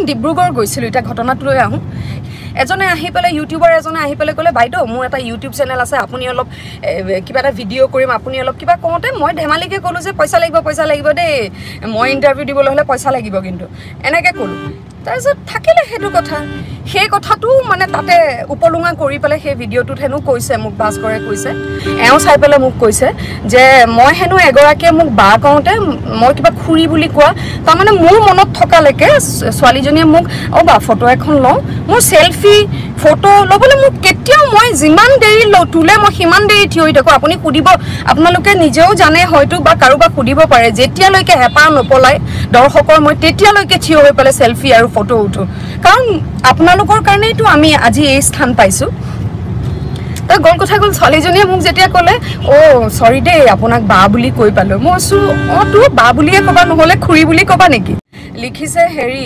ডিব্ৰুগড় গৈছিলোঁ এটা ঘটনাটো লৈ আহোঁ এজনে আহি পেলাই ইউটিউবাৰ এজনে আহি পেলাই ক'লে বাইদেউ মোৰ এটা ইউটিউব চেনেল আছে আপুনি অলপ কিবা এটা ভিডিঅ' কৰিম আপুনি অলপ কিবা কওঁতে মই ধেমালিকৈ ক'লোঁ যে পইচা লাগিব দেই মই ইণ্টাৰভিউ দিবলৈ হ'লে পইচা লাগিব কিন্তু এনেকৈ ক'লোঁ তাৰপিছত থাকিলে সেইটো কথা সেই কথাটো মানে তাতে উপলুঙা কৰি পেলাই সেই ভিডিঅ'টোত হেনো কৈছে মোক ভাস্কৰে কৈছে এওঁ চাই পেলাই মোক কৈছে যে মই হেনো এগৰাকীয়ে মোক বা কওঁতে মই কিবা খুৰী বুলি কোৱা তাৰমানে মোৰ মনত থকালৈকে ছোৱালীজনীয়ে মোক বা ফটো এখন লওঁ মোৰ চেলফি ফটো ল'বলৈ মোক কেতিয়াও মই যিমান দেৰি তোলে মই সিমান দেৰি থিয় হৈ থাকোঁ আপুনি সুধিব আপোনালোকে নিজেও জানে হয়তো বা কাৰোবাক সুধিব পাৰে যেতিয়ালৈকে হেঁপাহ নপলায় দৰ্শকৰ মই তেতিয়ালৈকে থিয় হৈ পেলাই চেলফি আৰু ফটো উঠোঁ কাৰণ আপোনালোকৰ কাৰণেইতো আমি আজি এই স্থান পাইছোঁ তো গ'ল কথা গ'ল ছোৱালীজনীয়ে মোক যেতিয়া ক'লে চৰি দেই আপোনাক বা বুলি কৈ পালোঁ মই কৈছোঁ তোৰ বা বুলিয়ে ক'বা নহ'লে খুৰী বুলি ক'বা নেকি লিখিছে হেৰি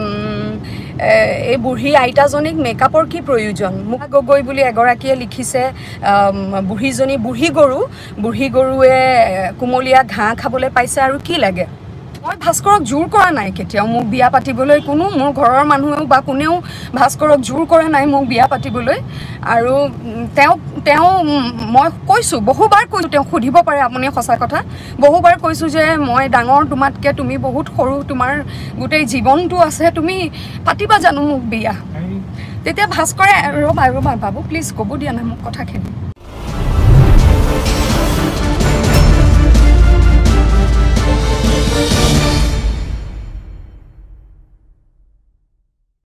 এই বুঢ়ী আইতাজনীক মেকআপৰ কি প্ৰয়োজন মোক গগৈ বুলি এগৰাকীয়ে লিখিছে বুঢ়ীজনী বুঢ়ী গৰুৱে কুমলীয়া ঘাঁহ খাবলৈ পাইছে আৰু কি লাগে মই ভাস্কৰক জোৰ কৰা নাই কেতিয়াও মোক বিয়া পাতিবলৈ কোনো মোৰ ঘৰৰ মানুহেও বা কোনেও ভাস্কৰক জোৰ কৰা নাই মোক বিয়া পাতিবলৈ আৰু তেওঁ মই কৈছোঁ বহুবাৰ কৈছোঁ তেওঁ সুধিব পাৰে আপুনি সঁচা কথা বহুবাৰ কৈছোঁ যে মই ডাঙৰ তোমাতকৈ তুমি বহুত সৰু তোমাৰ গোটেই জীৱনটো আছে তুমি পাতিবা জানো মোক বিয়া তেতিয়া ভাস্কৰে ৰ'বা বাবু প্লিজ ক'ব দিয়া নাই মোক কথাখিনি